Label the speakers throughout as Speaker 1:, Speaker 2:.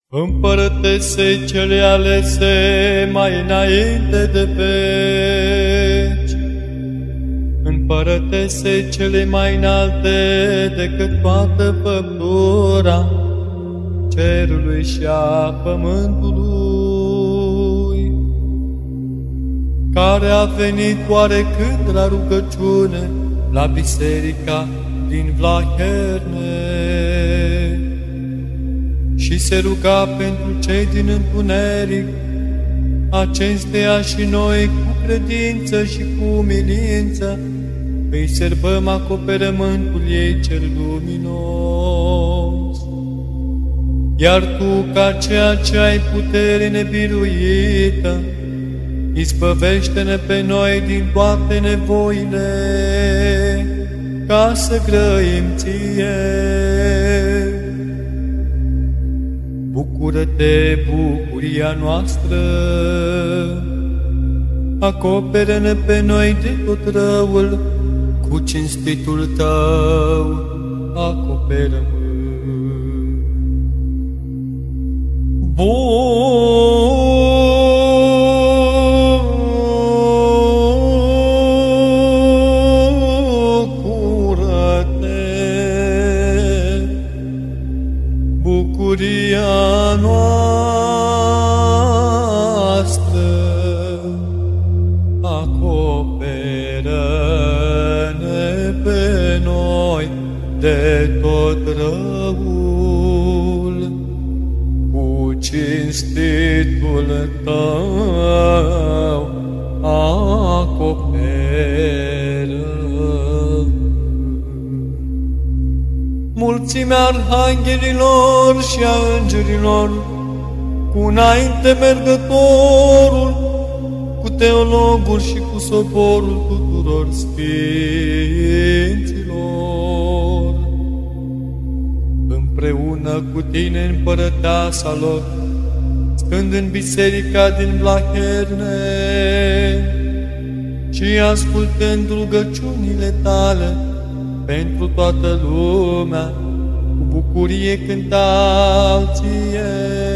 Speaker 1: Împărătese cele alese mai înainte de veci, împărătese cele mai înalte decât toată făptura cerului și a pământului, care a venit oarecând la rugăciune la biserica din Vlaherne și se ruga pentru cei din întuneric, acesteia și noi cu credință și cu umilință îi serbăm acoperământul ei cel luminos. Iar tu, ca ceea ce ai putere nebiruită, izbăvește-ne pe noi din toate nevoile, ca să grăim ție. Bucură-te, bucuria noastră, acoperă-ne pe noi de tot răul, cu cinstitul tău, acoperă-mă. Bucuria noastră, acoperă-ne pe noi de tot răul, cu cinstitul tău, acoperă. Mulțimea arhanghelilor și a îngerilor, cu înainte mergătorul, cu teologul și cu soborul tuturor sfinților, împreună cu tine, împărăteasa lor, stând în biserica din Vlaherne și ascultând rugăciunile tale pentru toată lumea, cu bucurie cântau ție.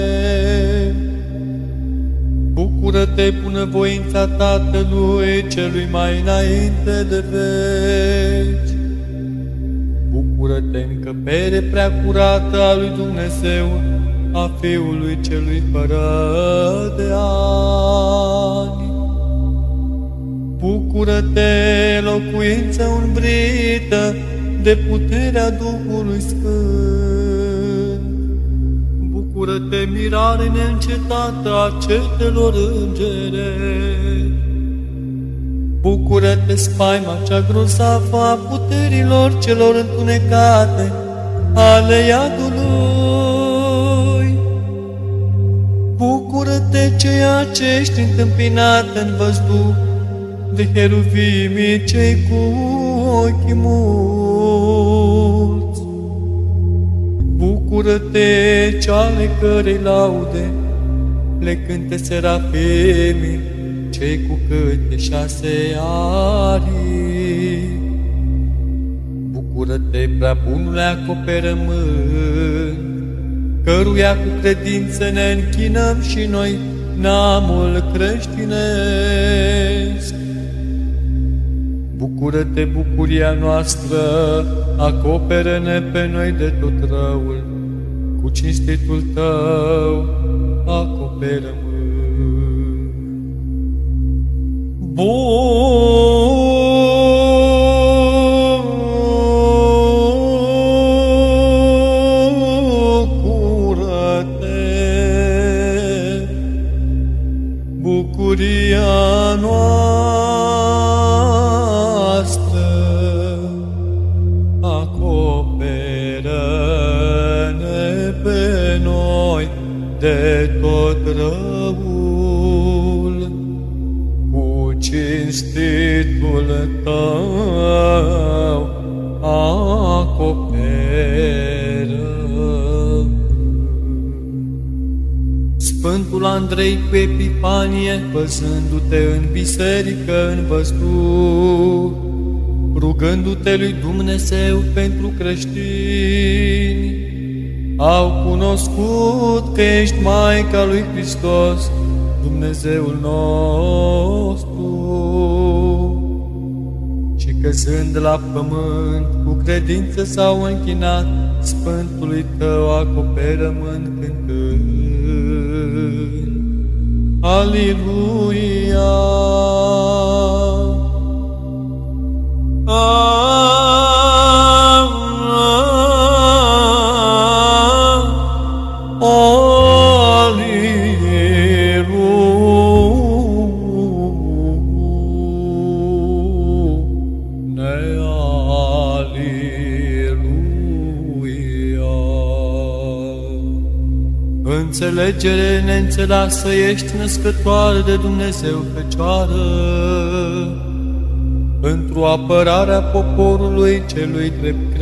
Speaker 1: Bucură-te, bunăvoința Tatălui celui mai înainte de veci. Bucură-te, încăpere prea curată a lui Dumnezeu, a Fiului celui fără de ani. Bucură-te, locuință umbrită de puterea Duhului Sfânt. Bucură-te, mirare neîncetată a cetelor îngerești. Bucură-te, spaima cea grozavă a puterilor celor întunecate ale iadului. Bucură-te, ceea ce ești întâmpinat în văzduh de heruvimii cei cu ochii mulți. Bucură-te, ceale cărei laude le cânte serafimii cei cu câte 6 arii. Bucură-te, prea bunule acoperământ, căruia cu credință ne închinăm și noi, neamul creștinesc. Bucură-te, bucuria noastră, acoperă-ne pe noi de tot răul, cu cinstitul tău, acoperă-mă. Bucură-te, bucuria noastră, acoperă-ne pe noi de tot răul, cu cinstitul tău, acoperă. Sfântul Andrei cu Epifanie, văzându-te în biserică în văzduh, rugându-te lui Dumnezeu pentru creștini, au cunoscut că ești Maica lui Hristos, Dumnezeul nostru, și căzând la pământ, cu credință s-au închinat Sfântului Tău acoperământ cântând. Aliluia! Înțelegere neînțeleasă ești, născătoare de Dumnezeu Fecioară, într-o apărarea poporului celui drept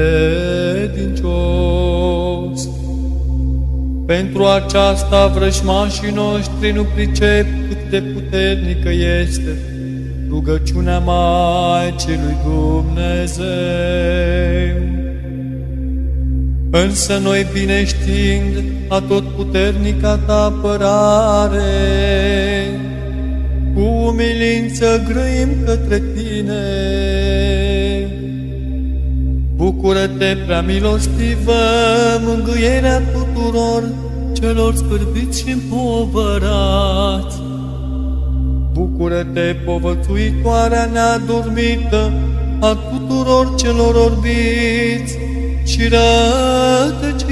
Speaker 1: credincios. Pentru aceasta vrăjmașii noștri nu pricep cât de puternică este rugăciunea Maicii lui Dumnezeu. Însă noi, bine știind atotputernica Ta apărare, cu umilință grăim către Tine. Bucură-te, prea milostivă, mângâierea tuturor celor scârbiți și împovărați. Bucură-te, povățuitoarea neadormită a tuturor celor orbiți și rătăciți.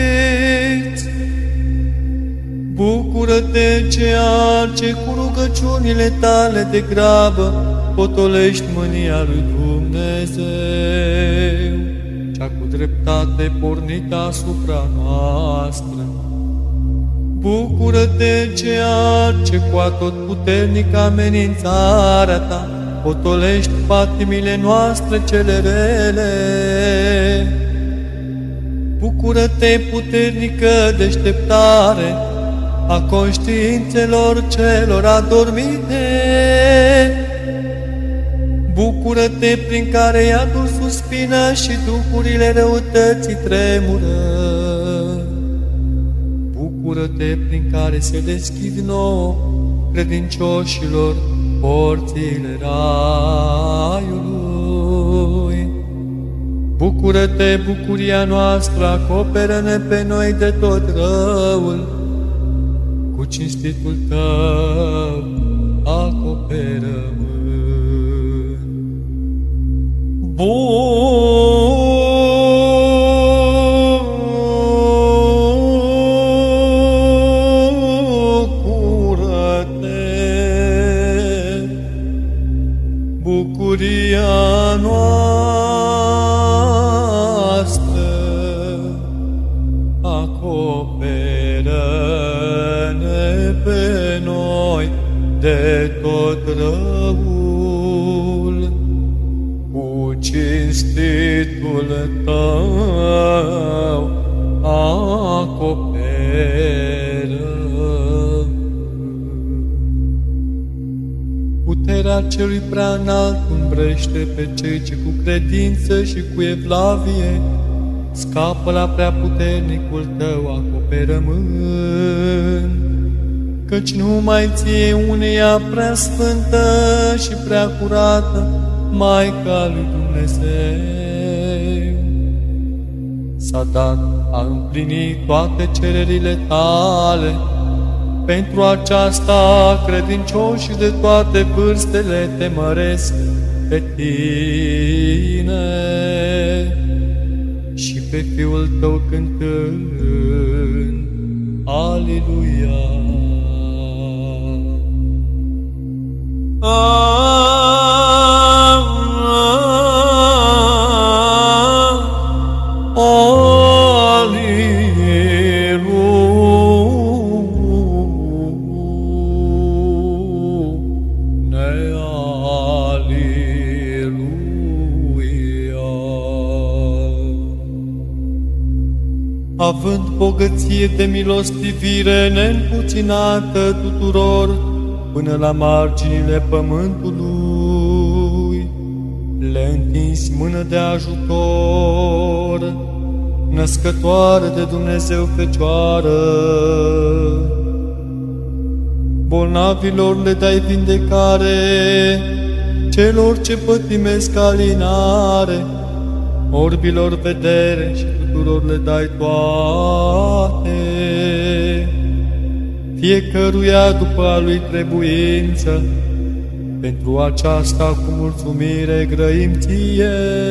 Speaker 1: Bucură-te, ceea ce cu rugăciunile Tale de grabă potolești mânia lui Dumnezeu, cea cu dreptate pornită asupra noastră. Bucură-te, ceea ce cu atotputernică amenințarea Ta potolești patimile noastre cele rele. Bucură-te, puternică deșteptare a conștiințelor celor adormite. Bucură-te, prin care iadul suspină și duhurile răutății tremură. Bucură-te, prin care se deschid nouă credincioșilor porțile raiului. Bucură-te, bucuria noastră, acoperă-ne pe noi de tot răul, cu cinstitul Tău acoperă-mă. Bucuria noastră, acoperă-ne pe noi de tot răul, cu cinstitul Tău acoperă. Puterea celui prea înalt umbrește pe cei ce cu credință și cu evlavie scapă la prea puternicul Tău acoperământ, căci numai Ție, uneia prea sfântă și prea curată, Maica lui Dumnezeu, s-a dat a împlini toate cererile Tale. Pentru aceasta, credincioșii de toate vârstele te măresc pe Tine și pe Fiul Tău cântând. Aliluia! Având bogăție de milostivire neîmpuținată tuturor până la marginile pământului, le întinzi mână de ajutor născătoare de Dumnezeu Fecioară, bolnavilor le dai vindecare, celor ce pătimesc alinare, orbilor vedere și tuturor le dai toate, fiecăruia după a lui trebuință. Pentru aceasta cu mulțumire grăim ție.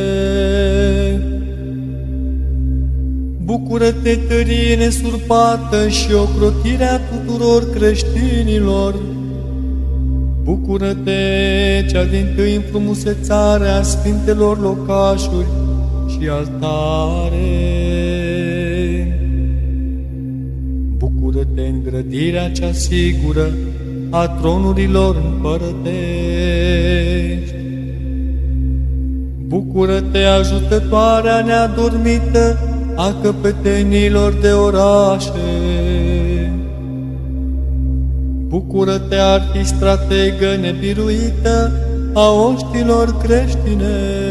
Speaker 1: Bucură-te, tărie nesurpată și ocrotirea tuturor creștinilor. Bucură-te, cea dintâi înfrumusețare a sfintelor locașuri și altare. Bucură-te, îngrădirea cea sigură a tronurilor împărătești. Bucură-te, ajutătoarea neadormită a căpetenilor de orașe. Bucură-te, arhistrategă nebiruită a oștilor creștinești.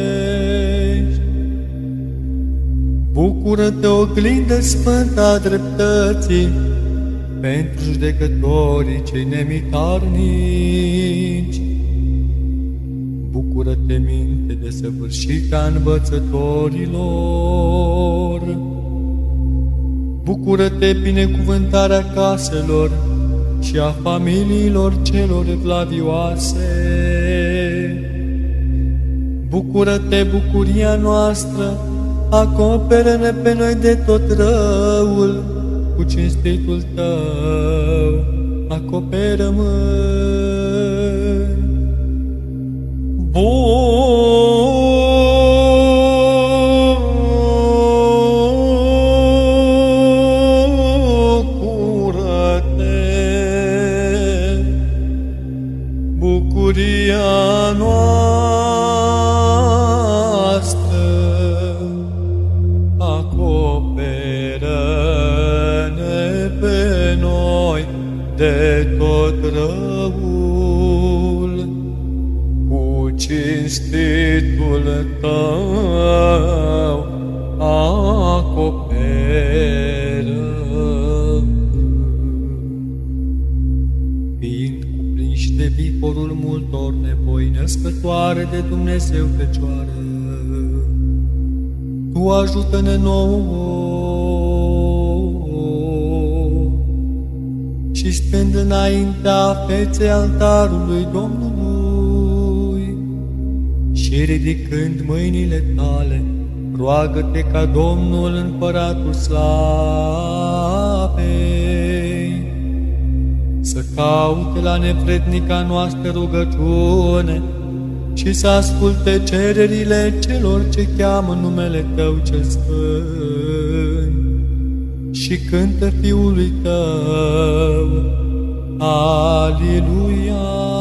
Speaker 1: Bucură-te, oglindă sfântă a dreptății pentru judecătorii cei nemitarnici. Bucură-te, minte desăvârșită a învățătorilor. Bucură-te, binecuvântarea caselor și a familiilor celor evlavioase. Bucură-te, bucuria noastră, acoperă-ne pe noi de tot răul, cu cinstitul tău, acoperă-mă. Bucură-te, bucuria noastră, acoperă-ne pe noi de tot răul, cu cinstitul tău, acoperă. Fiind cuprinși de viporul multor nevoi, născătoare de Dumnezeu Fecioară, Tu ajută-ne nouă și stând înaintea feței altarului Domnului și ridicând mâinile tale, roagă-te ca Domnul Împăratul Slavei să caute la nevrednica noastră rugăciune și să asculte cererile celor ce cheamă numele Tău cel sfânt și cântă Fiului Tău. Aleluia!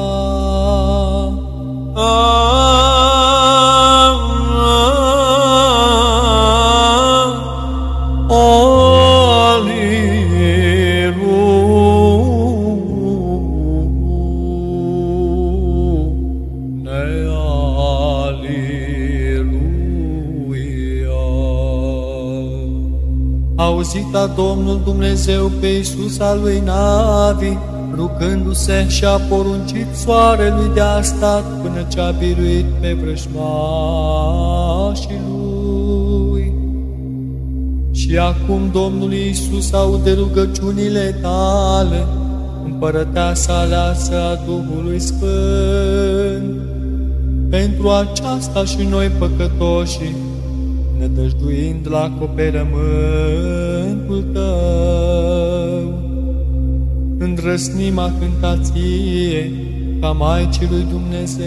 Speaker 1: Auzit-a Domnul Dumnezeu pe Iisus al lui Navi, rugându-se și-a poruncit soarelui de-a stat până ce-a biruit pe vrăjmașii lui. Și acum Domnul Iisus aude rugăciunile tale, împărăteasa aleasă a Duhului Sfânt. Pentru aceasta și noi păcătoșii, nădăjduind la acoperământul Tău, îndrăsnim a cânta Ție ca Maicii lui Dumnezeu.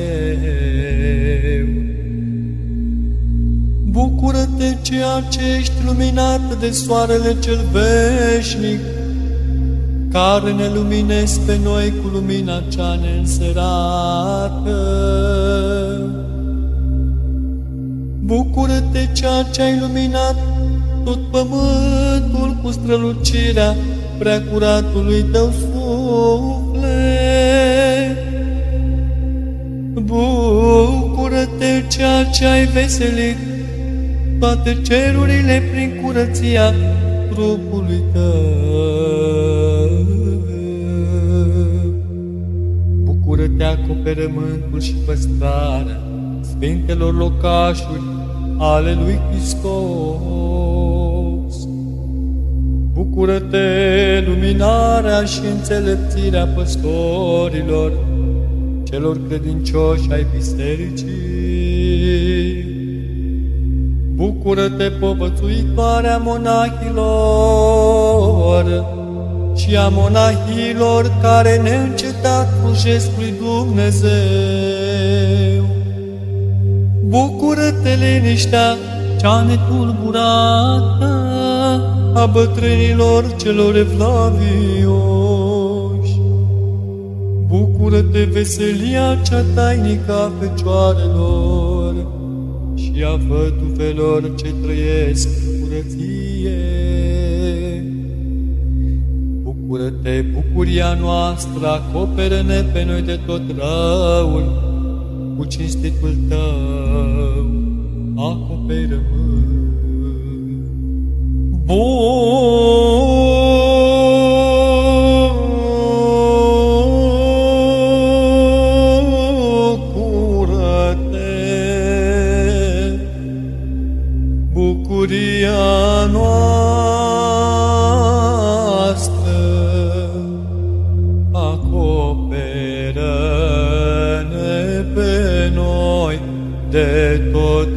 Speaker 1: Bucură-te, ceea ce ești luminat de soarele cel veșnic, care ne luminezi pe noi cu lumina cea neînserată. Bucură-te, ceea ce ai luminat tot pământul cu strălucirea preacuratului Tău suflet. Bucură-te, ceea ce ai veselit toate cerurile prin curăția trupului tău. Bucură-te acoperământul și păstrarea sfintelor locașuri ale lui Hristos. Bucură-te luminarea și înțelepțirea păstorilor, celor credincioși ai bisericii. Bucură-te povățuitoarea monahilor și a monahilor care neîncetat slujesc lui Dumnezeu. Bucură-te liniștea cea netulburată a bătrânilor celor evlavioși. Bucură-te veselia cea tainică a fecioarelor și a văduvelor ce trăiesc în curăție. Bucură-te, bucuria noastră, acoperă-ne pe noi de tot răul, cu cinstitul tău, acoperă-mă. Bucură-te, bucuria noastră, acoperă-ne pe noi de tot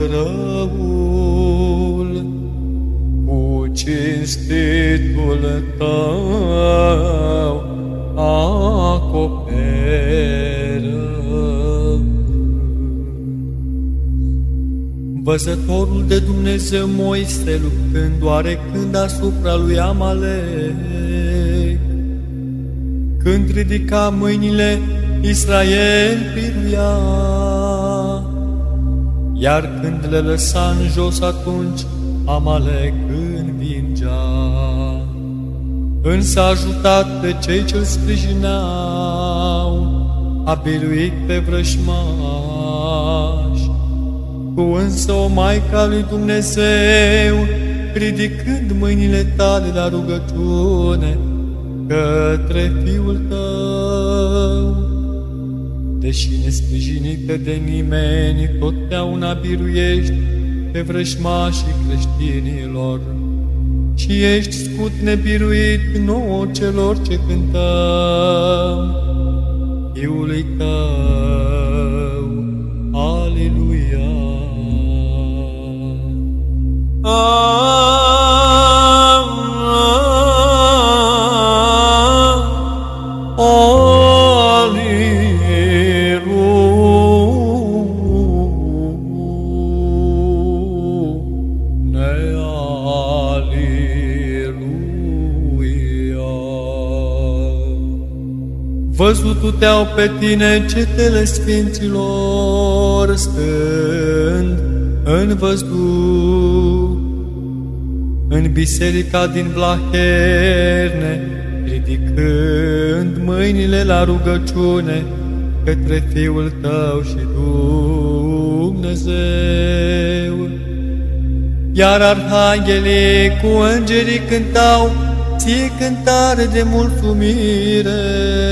Speaker 1: răul, cu cinstitul tău, acoperă. Văzătorul de Dumnezeu Moise, luptând oarecând asupra lui Amalek, când ridica mâinile, Israel biruia, iar când le lăsa în jos, atunci Amalek învingea. Însă ajutat de cei ce-l sprijineau, a biruit pe vrăjmași. Tu însă, o Maică a lui Dumnezeu, ridicând mâinile tale la rugăciune către Fiul tău, deși nesprijinită de nimeni, totdeauna biruiești pe vrăjmașii creștinilor și ești scut nebiruit nouă celor ce cântăm Fiului tău. Aleluia! Văzutu-te-au pe tine cetele sfinților, stând în văzduh, în biserica din Vlaherne, ridicând mâinile la rugăciune către Fiul tău și Dumnezeu. Iar arhanghelii cu îngerii cântau ție cântare de mulțumire.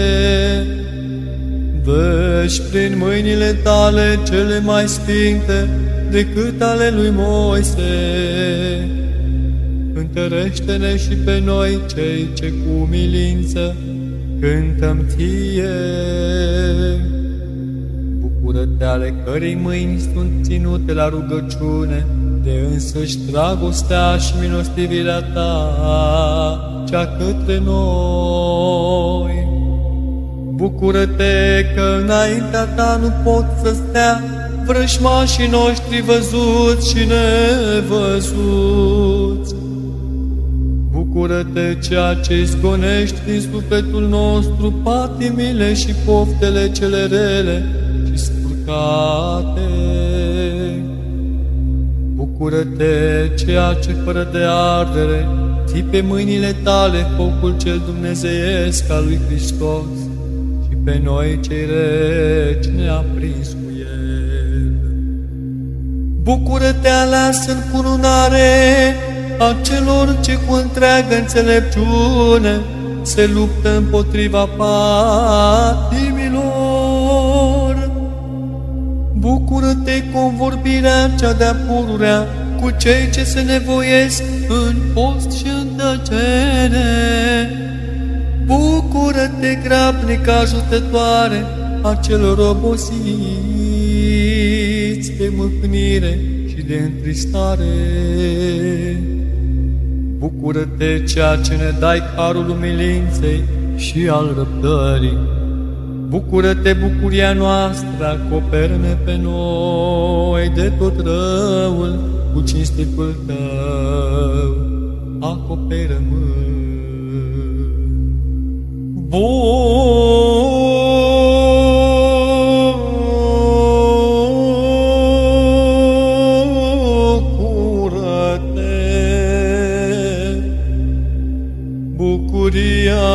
Speaker 1: Dă-și prin mâinile tale cele mai sfinte decât ale lui Moise. Întărește-ne și pe noi cei ce cu umilință cântăm ție. Bucură-te ale cărei mâini sunt ținute la rugăciune de însăși dragostea și milostivirea ta cea către noi. Bucură-te că înaintea ta nu pot să stea vrăjmașii noștri văzuți și nevăzuți. Bucură-te ceea ce izgonești din sufletul nostru patimile și poftele cele rele și spurcate. Bucură-te ceea ce fără de ardere ții pe mâinile tale focul cel dumnezeiesc al lui Hristos și pe noi cei reci ne-a prins cu el. Bucură-te, aleasă în cununare a celor ce cu întreagă înțelepciune se luptă împotriva patimilor. Bucură-te, convorbirea cea de-a pururea cu cei ce se nevoiesc în post și în tăcere. Bucură-te, grabnică ajutătoare a celor obosiți de mâhnire și de întristare. Bucură-te, ceea ce ne dai harul umilinței și al răbdării. Bucură-te, bucuria noastră, acoperă-ne pe noi de tot răul cu cinstitul tău. Acoperă-mă. Bucuria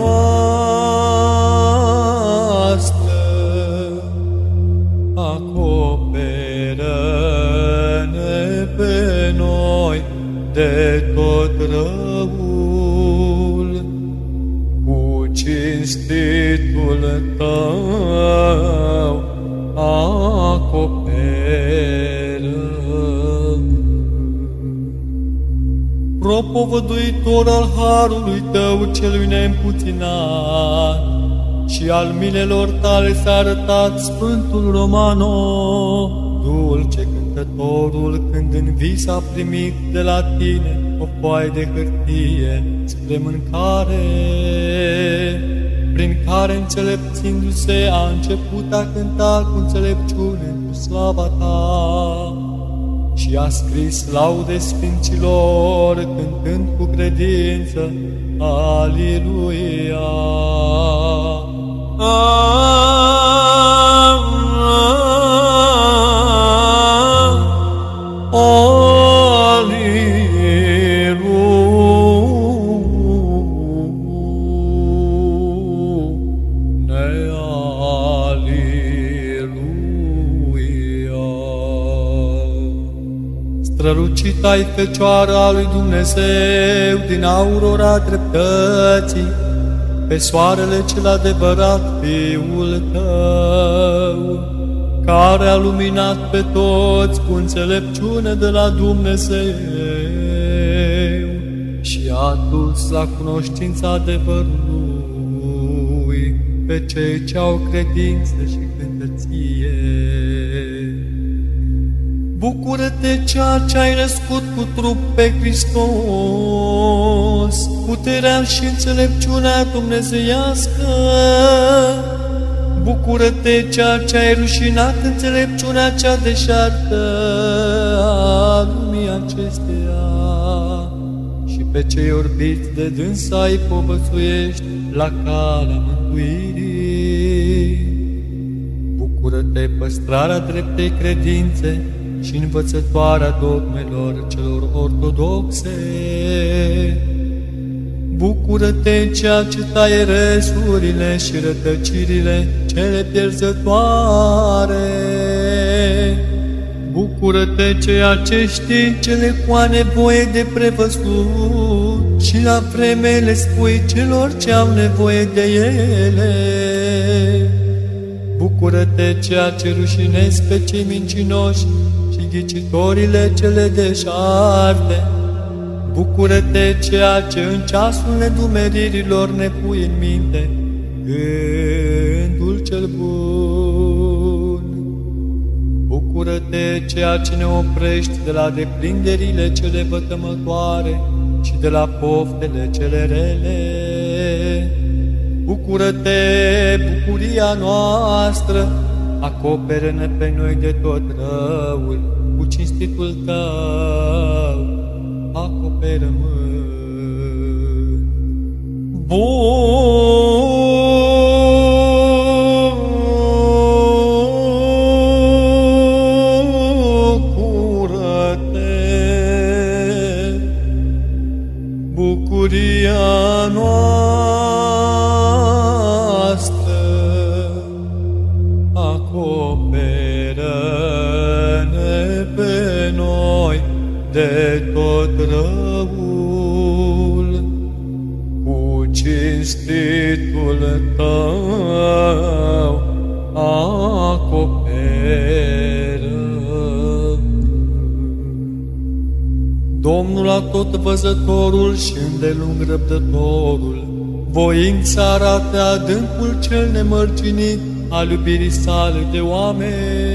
Speaker 1: noastră, acoperă-ne pe noi de tot răul cu cinstitul tău, propovăduitor al harului tău celui neîmpuținat și al milelor tale s-a arătat Sfântul Romano, dulce cântătorul, când în vis a primit de la tine o foaie de hârtie spre mâncare, prin care, înțelepțindu-se, a început a cânta cu înțelepciune cu slava ta și a scris laude sfinților, cântând cu credință, Aliluia! Strălucita-i Fecioara lui Dumnezeu din aurora dreptății, pe soarele cel adevărat, Fiul tău, care a luminat pe toți cu înțelepciune de la Dumnezeu și a dus la cunoștința adevărului pe cei ce au credință și cântăție. Bucură-te, ceea ce ai născut cu trup pe Hristos, puterea și înțelepciunea dumnezeiască. Bucură-te, ceea ce ai rușinat înțelepciunea cea deșartă a lumii acesteia și pe cei orbiți de dânsa îi povățuiești la calea mântuirii. Bucură-te, păstrarea dreptei credințe și învățătoarea dogmelor celor ortodoxe. Bucură-te, ceea ce taie resurile și rătăcirile cele pierzătoare. Bucură-te, ceea ce știi cele cu nevoie de prevăzut și la vreme le spui celor ce au nevoie de ele. Bucură-te, ceea ce rușinezi pe cei mincinoși și ghicitorile cele deșarte. Bucură-te, ceea ce în ceasul nedumeririlor ne pui în minte, gândul cel bun. Bucură-te, ceea ce ne oprești de la deprinderile cele vătămătoare și de la poftele cele rele. Bucură-te, bucuria noastră, acoperă-ne pe noi de tot răul cu cinstitul tău, acoperă-mă. Bucură-te, bucuria noastră, acoperă-ne pe de tot răul, cu cinstitul Tău acoperă. Domnul Atotvăzătorul și îndelung răbdătorul, voința arată adâncul cel nemărginit al iubirii sale de oameni.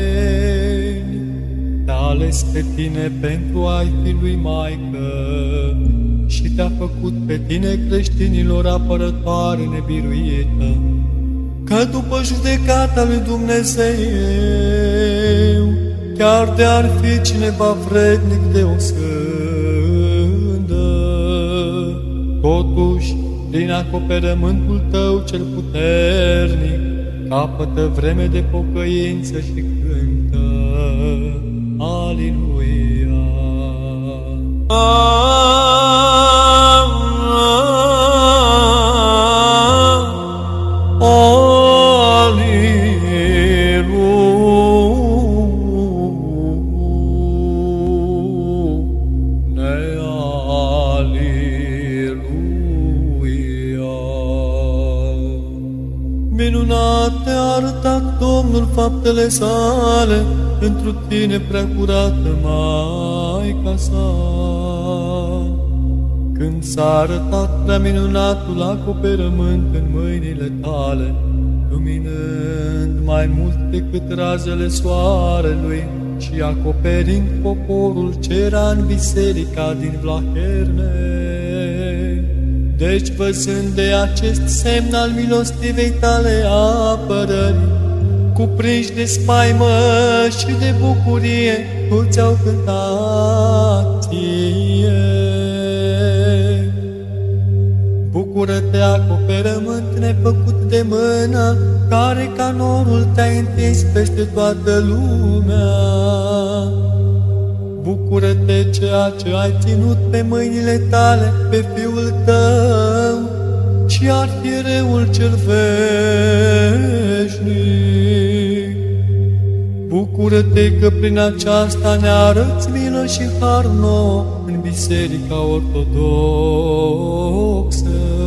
Speaker 1: Te-a ales pe tine pentru a-i fi lui Maică și te-a făcut pe tine creștinilor apărătoare nebiruită, că după judecata lui Dumnezeu, chiar de ar fi cineva vrednic de o sândă, totuși, din acoperământul Tău cel puternic, capătă vreme de pocăință și cântă Aliluia. Minunat te-a arătat Domnul faptele sale, pentru tine prea curată Maica sa. Când s-a arătat prea minunatul acoperământ în mâinile tale, luminând mai mult decât razele soarelui și acoperind poporul ce era în biserica din Vlaherne. Deci, văzând de acest semn al milostivei tale apărării, cuprinși de spaimă și de bucurie, tu ți-au cântat ție. Bucură-te, acoperământ nefăcut de mână, care ca norul te-ai întins peste toată lumea. Bucură-te, ceea ce ai ținut pe mâinile tale, pe Fiul tău și arhiereul cel veșnic. Bucură-te că prin aceasta ne arăți milă și har nouă în Biserica Ortodoxă.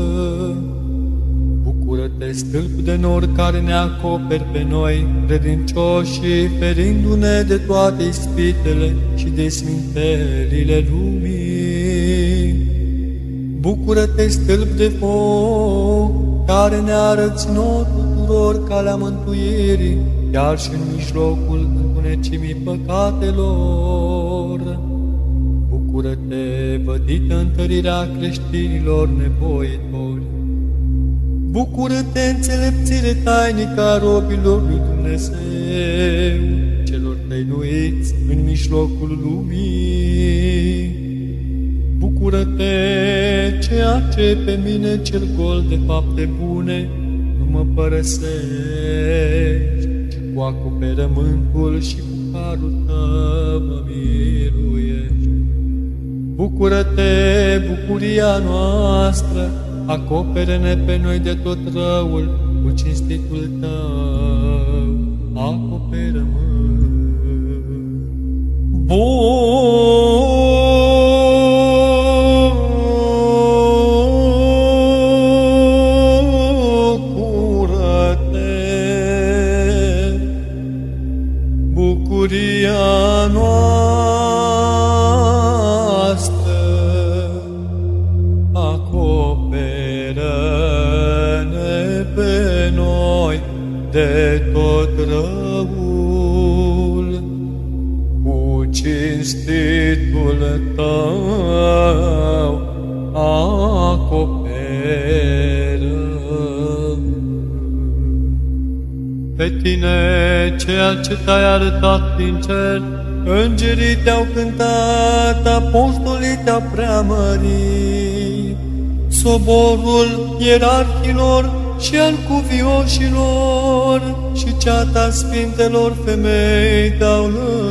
Speaker 1: Bucură-te, stâlp de nor care ne acoperi pe noi, credincioșii, ferindu-ne de toate ispitele și de smintelile lumii. Bucură-te, stâlp de foc, care ne arăți nouă tuturor calea mântuirii, chiar și în mijlocul întunecimii păcatelor. Bucură-te, vădită întărirea creștinilor nevoitori. Bucură-te, înțelepțire tainică a robilor lui Dumnezeu, celor tăinuiți în mijlocul lumii. Bucură-te, ceea ce pe mine cel gol de fapte bune nu mă părăsești, ci cu acoperământul și cu harul tău mă miluiești. Bucură-te, bucuria noastră, acopere-ne pe noi de tot răul cu cinstitul tău, acoperă-mă. Bucură-te, bucuria noastră, acoperă-ne pe noi de tot răul cu cinstitul tău, acoperă. Pe tine, ceea ce te-ai arătat din cer, îngerii te-au cântat, apostolii te-au preamărit, soborul ierarhilor și al cuvioșilor și ceata sfintelor femei te-au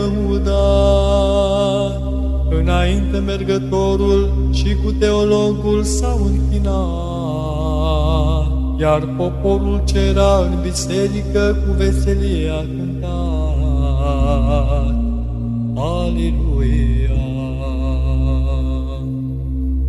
Speaker 1: lăudat. Înainte mergătorul și cu teologul s-au închinat, iar poporul ce era în biserică cu veselie a cântat. Aliluia!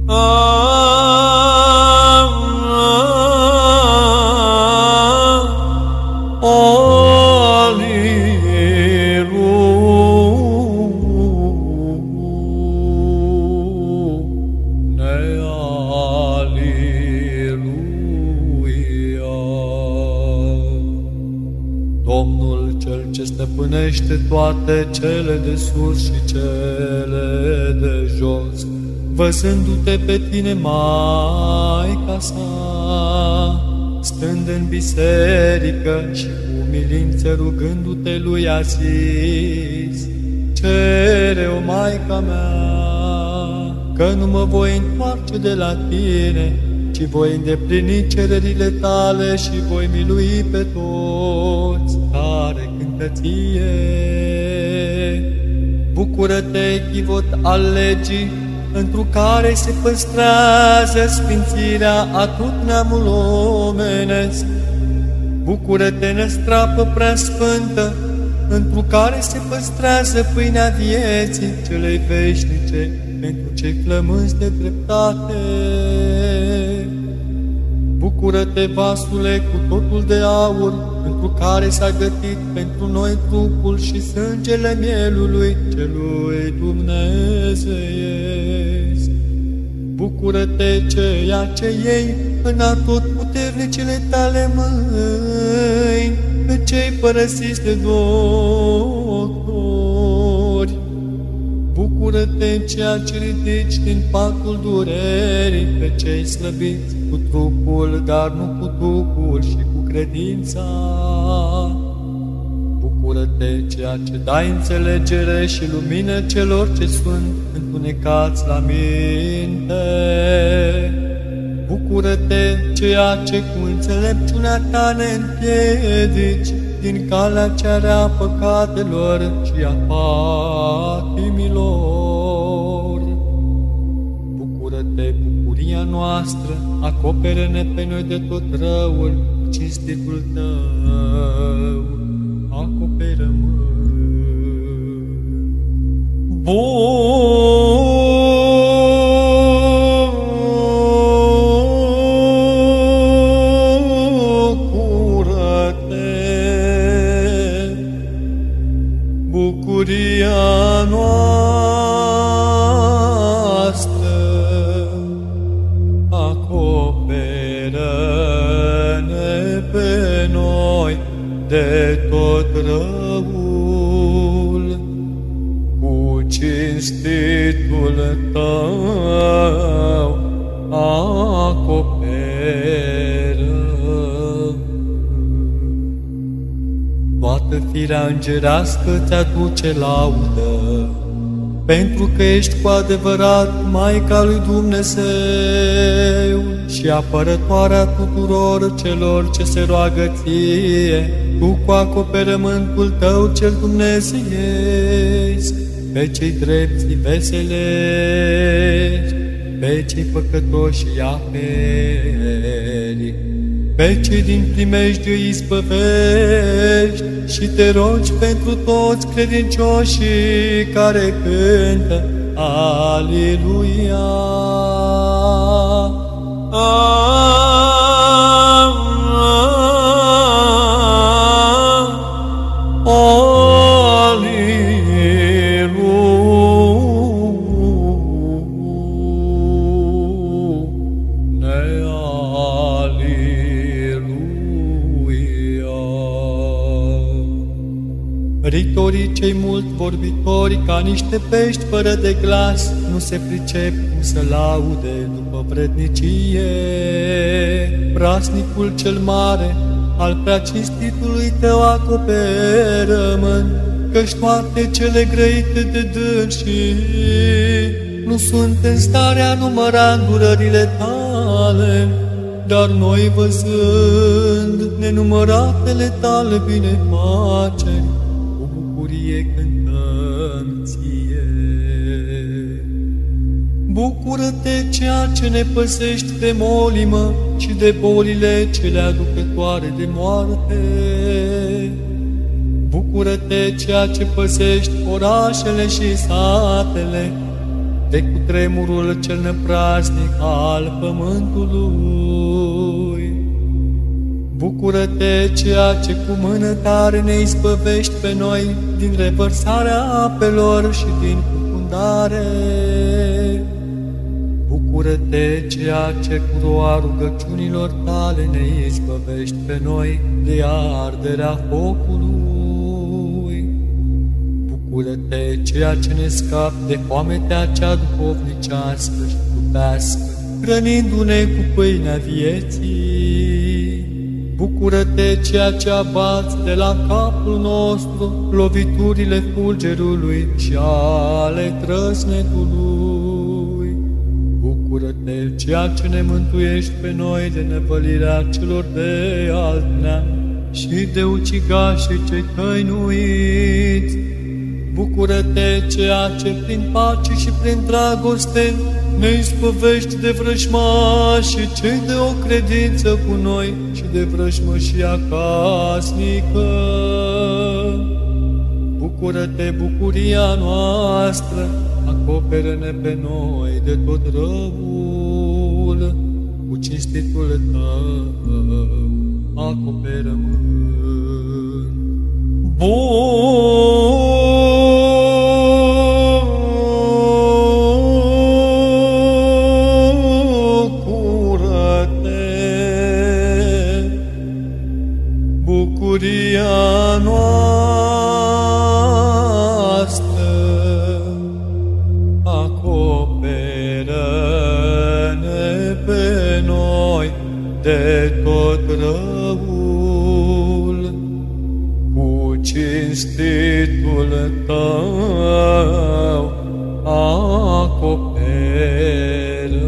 Speaker 1: Domnul cel ce stăpânește toate cele de sus și cele de jos, văzându-te pe tine, Maica sa, stând în biserică și cu umilință rugându-te lui, a zis: cere-o, Maica mea, că nu mă voi întoarce de la tine, ci voi îndeplini cererile tale și voi milui pe toți care cântă ție. Bucură-te, chivot al legii, întru care se păstrează sfințirea a tot neamul omenesc. Bucură-te, năstrapă preasfântă, întru care se păstrează pâinea vieții celei veșnice, pentru cei flămânzi de dreptate. Bucură-te, vasule, cu totul de aur, pentru care s-a gătit pentru noi trupul și sângele mielului celui dumnezeiesc. Bucură-te, ceea ce iei în atotputernicile tale mâini, pe cei părăsiți de doctori. Bucură-te, ceea ce ridici din patul durerii, pe cei slăbiți cu trupul, dar nu cu Duhul și cu credința. Bucură-te, ceea ce dai înțelegere și lumină celor ce sunt întunecați la minte. Bucură-te, ceea ce cu înțelepciunea ta ne împiedici din calea cea rea a păcatelor și a patimilor. Bucură-te, bucuria noastră, acopere-ne pe noi de tot răul, cinstitul tău, acoperă-mă. Bucuria noastră, acoperă-ne pe noi de tot răul, cu cinstitul tău, acoperă. Toată firea îngerească ți-aduce laudă, pentru că ești cu adevărat Maica lui Dumnezeu și apărătoarea tuturor celor ce se roagă ție, tu cu acoperământul tău cel dumnezeiesc, pe cei drepți veselești, pe cei păcătoși îi aperi, pe cei din primejdii îi izbăvești și te rogi pentru toți credincioșii care cântă Aleluia. Ritorii cei mult vorbitori, ca niște pești fără de glas, nu se pricep cum să laude după vrednicie. Prasnicul cel mare al preacinstitului tău acoperă-mă, căci toate cele grăite de dânsii nu sunt în stare a număra îndurările tale, dar noi, văzând nenumăratele tale binefaceri, cu bucurie cântăm ție. Bucură-te, ceea ce ne păzești de molimă și de bolile cele aducătoare de moarte. Bucură-te, ceea ce păzești orașele și satele, de cutremurul cel nepraznic al pământului. Bucură-te, ceea ce cu mână tare ne izbăvești pe noi din revărsarea apelor și din cufundare. Bucură-te, ceea ce cu roa rugăciunilor tale ne izbăvești pe noi de arderea focului. Bucură-te, ceea ce ne scapi de foametea cea duhovnicească și trupească, hrănindu-ne cu pâinea vieții. Bucură-te, ceea ce abați de la capul nostru loviturile fulgerului și ale trăsnetului. Bucură-te, ceea ce ne mântuiești pe noi de nevălirea celor de alt neam și de ucigașii cei tăinuiți. Bucură-te, ceea ce prin pace și prin dragoste ne izbăvești de vrăjmașii cei de o credință cu noi și de vrăjmășia casnică. Bucură-te, bucuria noastră, acoperă-ne pe noi de tot răul, cu cinstitul tău acoperă-mă. Bucuria noastră, acoperă-ne pe noi de tot răul, cu cinstitul tău acoperă.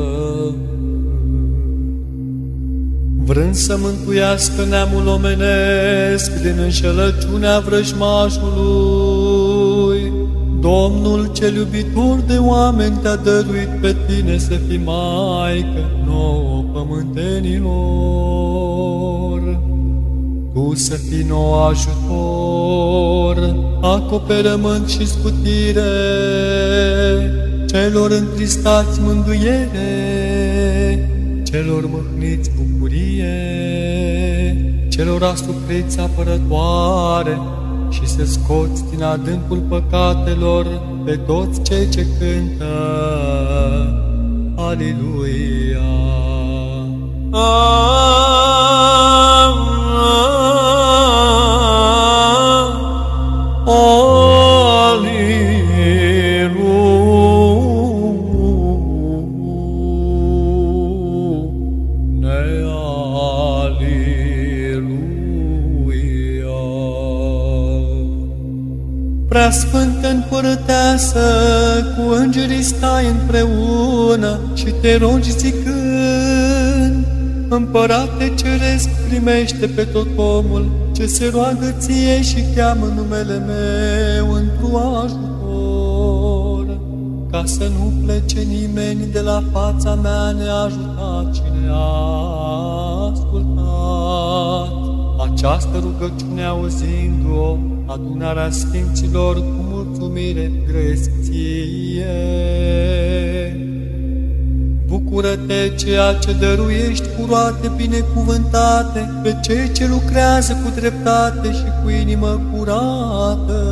Speaker 1: Vrând să mântuiască neamul omenesc din înșelăciunea vrăjmașului, Domnul cel iubitor de oameni te-a dăruit pe tine să fii Maică nouă pământenilor. Tu să fii nou ajutor, acoperământ și scutire, celor întristați mângâiere, celor mâhniți bucurie, celor asupriți apărătoare, și să scoți din adâncul păcatelor pe toți cei ce cântă Aliluia. Preasfântă împărăteasă, cu îngerii stai împreună și te rogi zicând: Împărate ceresc, primește pe tot omul ce se roagă ție și cheamă numele meu într-o ajutor, ca să nu plece nimeni de la fața mea neajutat și neascultat. Această rugăciune auzindu-o, adunarea sfinților cu mulțumire grăiesc ție. Bucură-te, ceea ce dăruiești cu roade binecuvântate pe cei ce lucrează cu dreptate și cu inimă curată.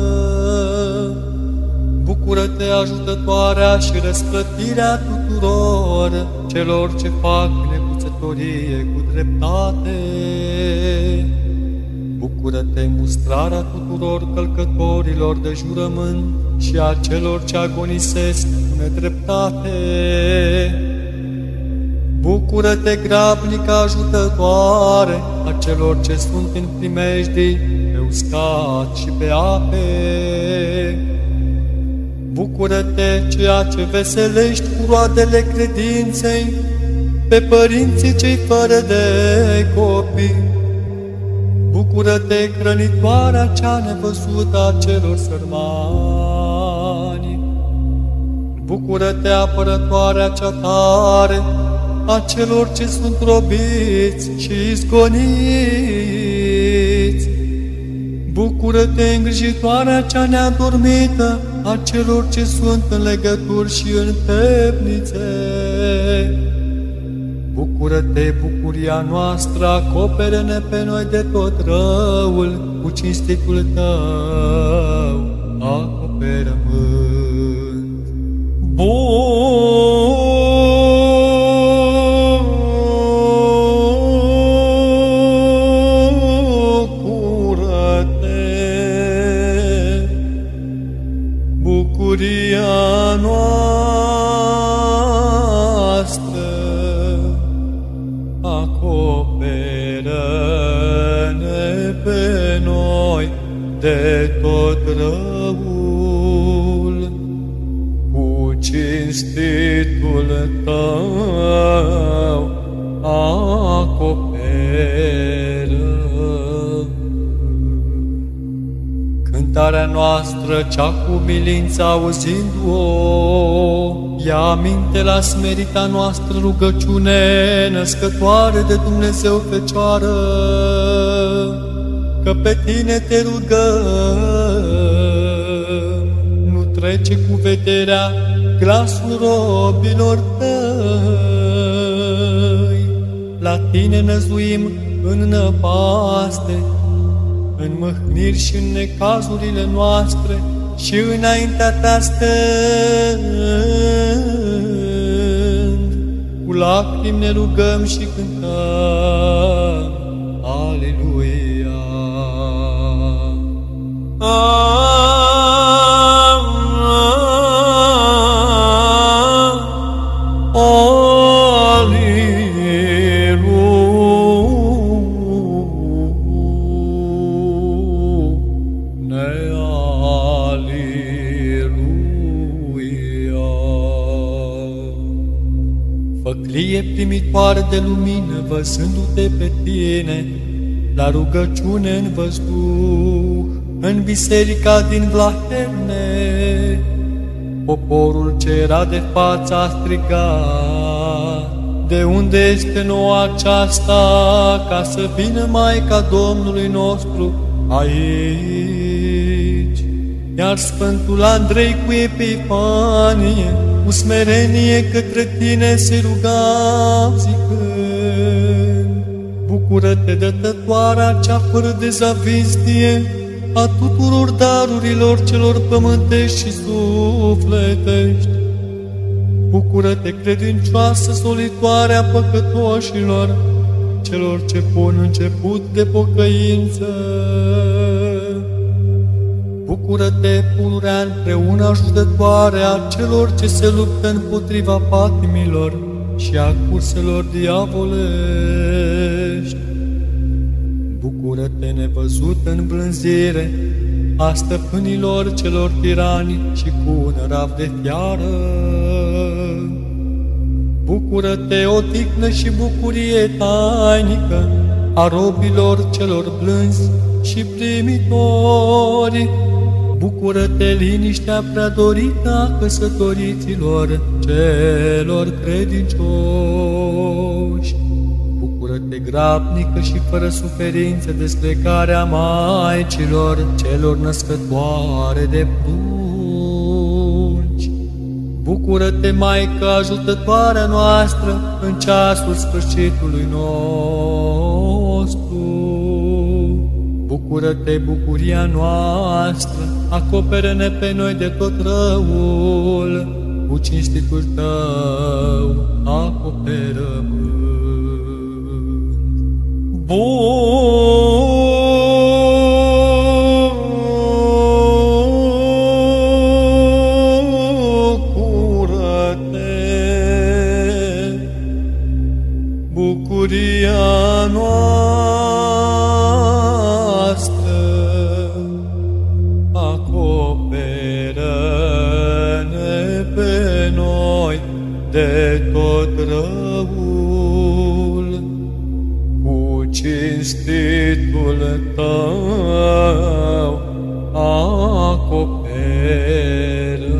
Speaker 1: Bucură-te, ajutătoarea și răsplătirea tuturor celor ce fac necuțătorie cu dreptate. Bucură-te, mustrarea tuturor călcătorilor de jurământ și a celor ce agonisesc cu nedreptate. Bucură-te, grabnică ajutătoare a celor ce sunt în primejdii, pe uscat și pe ape. Bucură-te, ceea ce veselești cu roadele credinței pe părinții cei fără de copii. Bucură-te, hrănitoarea cea nevăzută a celor sărmani. Bucură-te, apărătoarea cea tare a celor ce sunt robiți și izgoniți. Bucură-te, îngrijitoarea cea neadormită a celor ce sunt în legături și în temnițe. Bucură-te, bucuria noastră, acopere-ne pe noi de tot răul, cu cinstitul tău acoperământ. Bucură-te, bucuria noastră, acoperă-ne pe noi de tot răul, cu cinstitul tău acoperă. Cântarea noastră, cea cu umilință auzindu-o, ia aminte la smerita noastră rugăciune, născătoare de Dumnezeu Fecioară, că pe tine te rugăm. Nu trece cu vederea glasul robilor tăi. La tine năzuim în năpaste, în mâhniri și în necazurile noastre, și înaintea ta stând. Cu lacrimi ne rugăm și cântăm. Aleluia! Făclie primitoare de lumină, văzându-te pe tine, la rugăciune în văzduh, în biserica din Vlaherne, poporul ce era de față a strigat: de unde este noua aceasta, ca să vină Maica Domnului nostru aici? Iar Sfântul Andrei cu Epifanie, cu smerenie către tine se ruga zicând: bucură-te, dătătoarea cea fără de zavistie a tuturor darurilor celor pământești și sufletești. Bucură-te, credincioasă solitoarea păcătoșilor, celor ce pun început de pocăință. Bucură-te, pururea împreună ajutătoare a celor ce se luptă împotriva patimilor și a curselor diavolești. Bucură-te, nevăzută înblânzire a stăpânilor celor tirani și cu un rav de fiară. Bucură-te, odihnă și bucurie tainică a robilor celor blânzi și primitori. Bucură-te, liniștea prea dorită a căsătoriților celor credincioși. Bucură-te, grabnică și fără suferință desplecarea maicilor celor născătoare de prunci. Bucură-te, Maică ajutătoarea noastră în ceasul sfârșitului nostru. Bucură-te, bucuria noastră, acoperă-ne pe noi de tot răul, cu cinstitul tău acoperă-mă. Bucură-te, bucuria noastră, acoperă-ne pe noi de tot răul, cu cinstitul tău acoperă.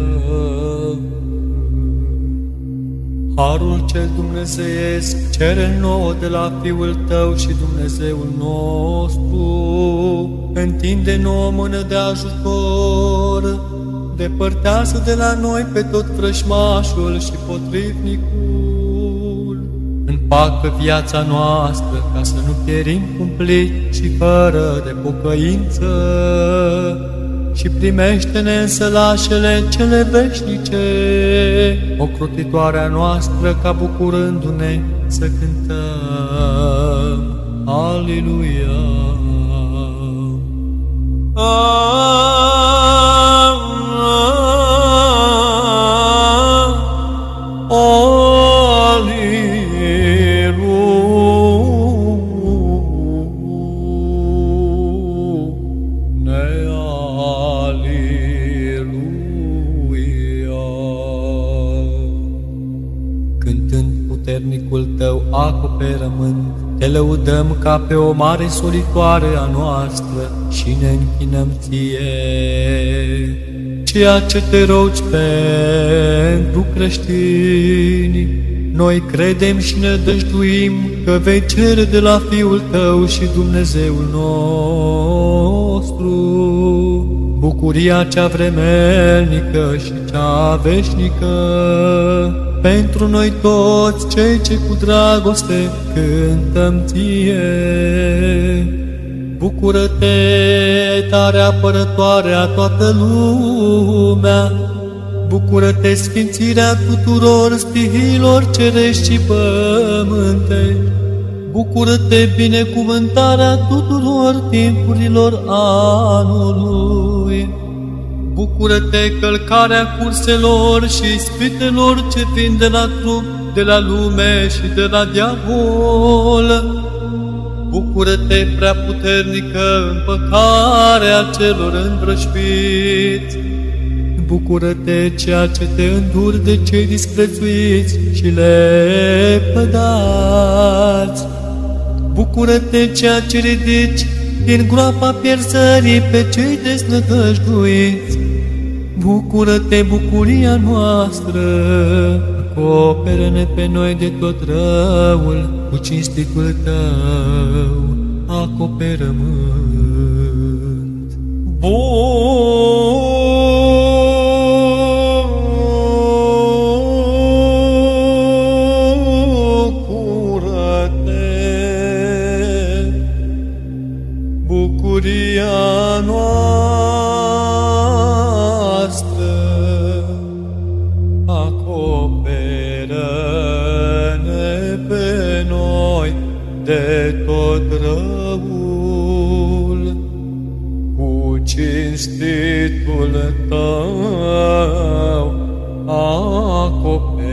Speaker 1: Harul cel dumnezeiesc cere nouă de la Fiul tău și Dumnezeul nostru, întinde nouă mână de ajutor, depărtează de la noi pe tot vrăjmașul și potrivnicul. Împacă viața noastră ca să nu pierim cumplit și fără de pocăință și primește-ne în sălașele cele veșnice, ocrotitoarea noastră, ca bucurându-ne să cântăm. Aleluia! Tău acoperământ, te lăudăm ca pe o mare solitoare a noastră și ne închinăm ție. Ceea ce te rogi pentru creștini, noi credem și ne dăjduim că vei cere de la Fiul Tău și Dumnezeul nostru bucuria cea vremelnică și cea veșnică pentru noi toți cei ce cu dragoste cântăm ție. Bucură-te, tare apărătoare a toată lumea! Bucură-te, sfințirea tuturor stihiilor cerești și pământești! Bucură-te, binecuvântarea tuturor timpurilor anului! Bucură-te, călcarea curselor și ispitelor ce vin de la trup, de la lume și de la diavol! Bucură-te, prea puternică împăcarea celor învrășbiți! Bucură-te, ceea ce te înduri de cei disprețuiți și le pădați! Bucură-te, ceea ce ridici din groapa pierzării pe cei desnădăjduiți! Bucură-te, bucuria noastră! Acoperă-ne pe noi de tot răul cu cinstitul Tău acoperământ. Bucuria noastră, acoperă-ne pe noi de tot răul cu cinstitul Tău acoperă.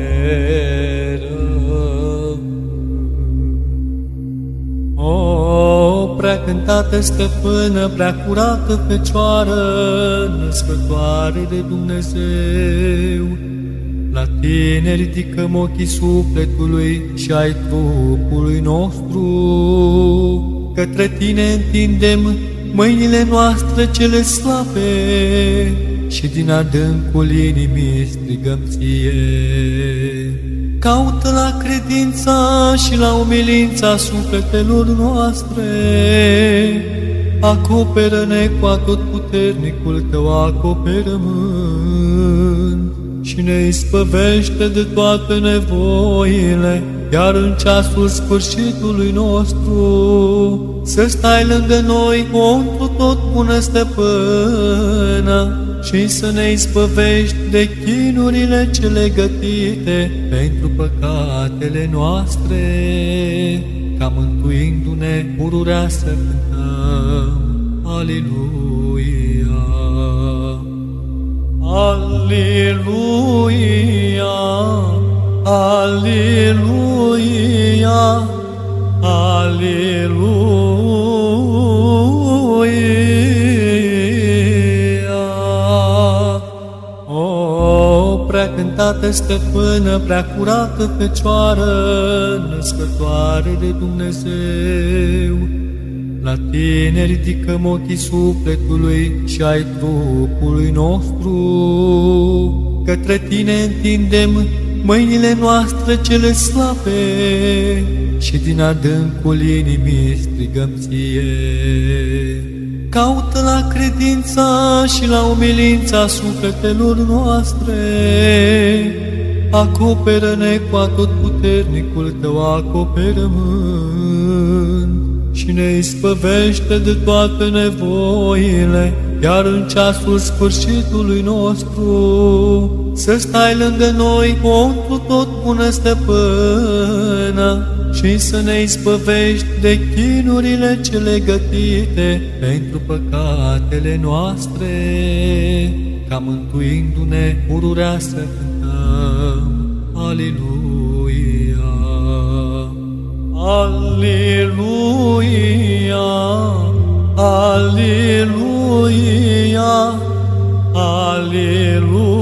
Speaker 1: Prea cântată stăpână, prea curată Fecioară, născătoare de Dumnezeu, la tine ridicăm ochii sufletului și ai trupului nostru, către tine întindem mâinile noastre cele slabe și din adâncul inimii strigăm ție. Caută la credința și la umilința sufletelor noastre, acoperă-ne cu atotputernicul Tău acoperământ și ne ispăvește de toate nevoile, iar în ceasul sfârșitului nostru să stai lângă noi, o întru tot bună stăpână, și să ne ispăvești de chinurile cele gătite pentru păcatele noastre, ca mântuindu-ne pururea să cântăm. Aleluia! Aleluia! Aleluia! Aleluia! Prea cântată stăpână, prea curată Fecioară, născătoare de Dumnezeu, la tine ridicăm ochii sufletului și ai trupului nostru, către tine întindem mâinile noastre cele slabe și din adâncul inimii strigăm ție. Caută la credința și la umilința sufletelor noastre. Acoperă-ne cu atotputernicul Tău acoperământ și ne izbăvește de toate nevoile, iar în ceasul sfârșitului nostru să stai lângă noi, întru tot bună stăpână, și să ne izbăvești de chinurile cele gătite pentru păcatele noastre, ca mântuindu-ne pururea să cântăm. Aleluia! Aleluia! Aleluia! Aleluia!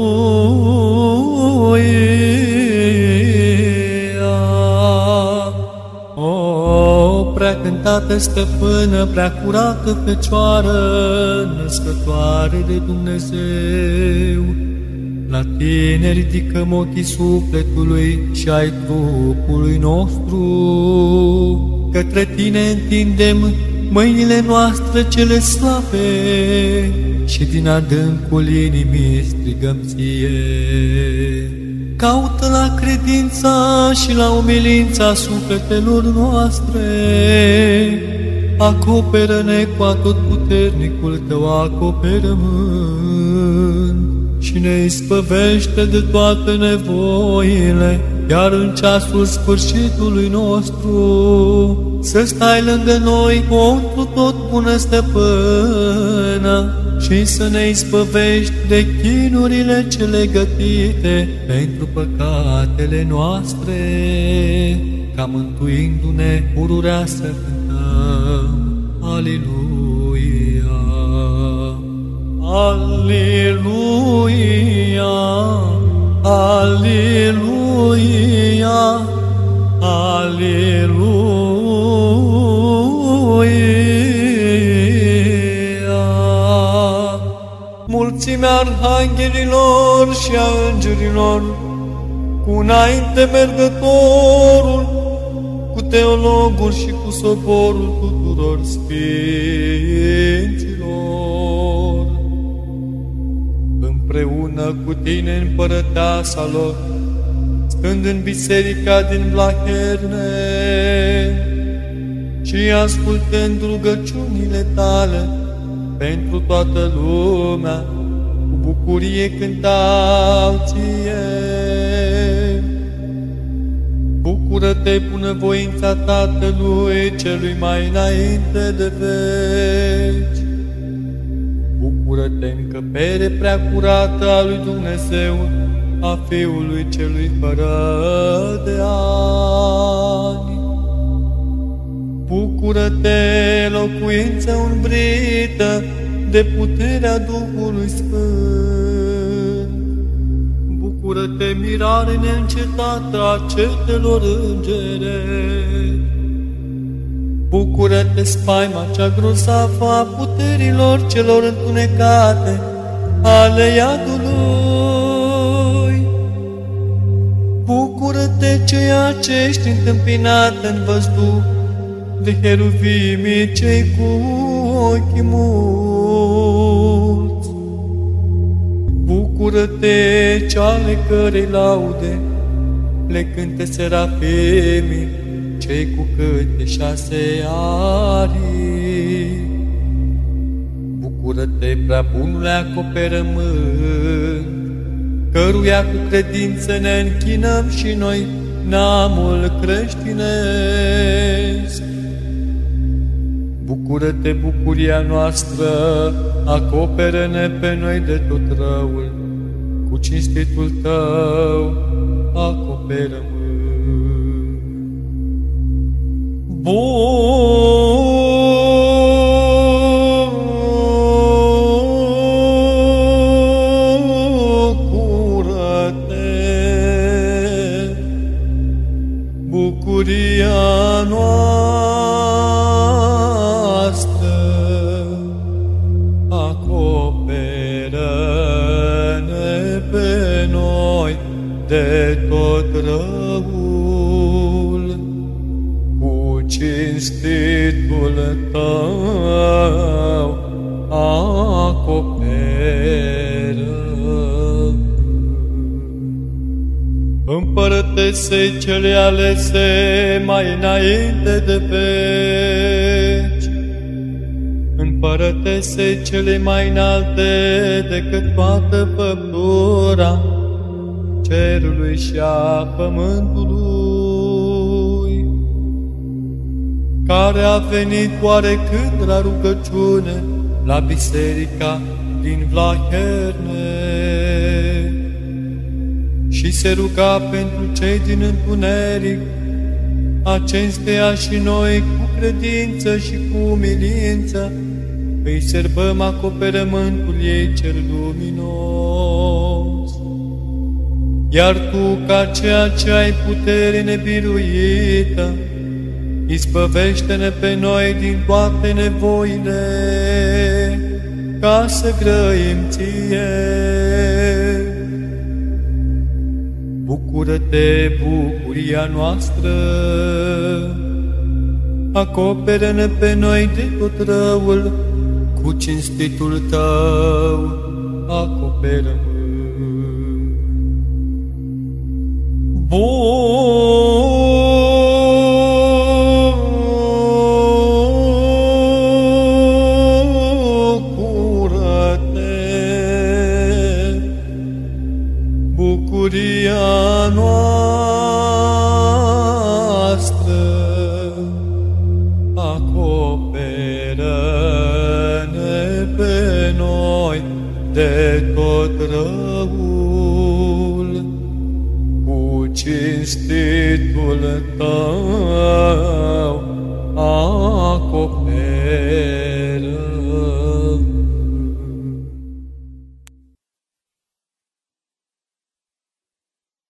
Speaker 1: Prea cântată stăpână, prea curată Fecioară, născătoare de Dumnezeu, la Tine ridicăm ochii sufletului și ai trupului nostru. Către Tine întindem mâinile noastre cele slabe și din adâncul inimii strigăm Ție. Caută la credința și la umilința sufletelor noastre. Acoperă-ne cu atotputernicul Tău acoperământ și ne izbăvește de toate nevoile, iar în ceasul sfârșitului nostru să stai lângă noi, întru tot bună stăpână, și să ne izbăvești de chinurile cele gătite pentru păcatele noastre, ca mântuindu-ne pururea să cântăm. Aleluia! Aleluia! Aleluia! Aleluia! Mulțimea arhanghelilor și a îngerilor, cu înainte mergătorul, cu teologul și cu soborul tuturor sfinților, împreună cu Tine împărăteasa lor, stând în biserica din Blaherne și ascultând rugăciunile Tale pentru toată lumea, cu bucurie cântau Ție. Bucură-te, bunăvoința Tatălui celui mai înainte de veci. Bucură-te, încăpere prea curată a lui Dumnezeu, a Fiului celui fără de ani. Bucură-te, locuință umbrită de puterea Duhului Sfânt. Bucură-te, mirare neîncetată a cetelor îngere. Bucură-te, spaima cea grozavă a puterilor celor întunecate ale iadului. Bucură-te, ceea ce ești întâmpinat în văzduh de heruvimii cei cu ochii mulți. Bucură-te, ceale cărei laude le cânte serafimii cei cu câte 6 arii. Bucură-te, prea bunule acoperământ, căruia cu credință ne închinăm și noi, neamul creștinesc. Bucură-te, bucuria noastră, acoperă-ne pe noi de tot răul, cu cinstitul Tău acoperă-mă. Bucură-te, bucuria noastră, acoperă-ne pe noi de tot răul, cu cinstitul Tău acoperă. Împărătese cele alese mai înainte de veci, împărătese cele mai înalte decât toată făptura cerului și a pământului, care a venit oarecând la rugăciune la biserica din Vlaherne și se ruga pentru cei din întuneric, acestea și noi cu credință și cu umilință îi sărbăm acoperământul ei cel luminos. Iar Tu, ca ceea ce ai putere nebiruită, izbăvește-ne pe noi din toate nevoile, ca să grăim Ție. Bucură-te, bucuria noastră, acoperă-ne pe noi de tot răul, cu cinstitul Tău acoperă-mă. Bucuria noastră, acoperă-ne pe noi de tot răul, cu cinstitul Tău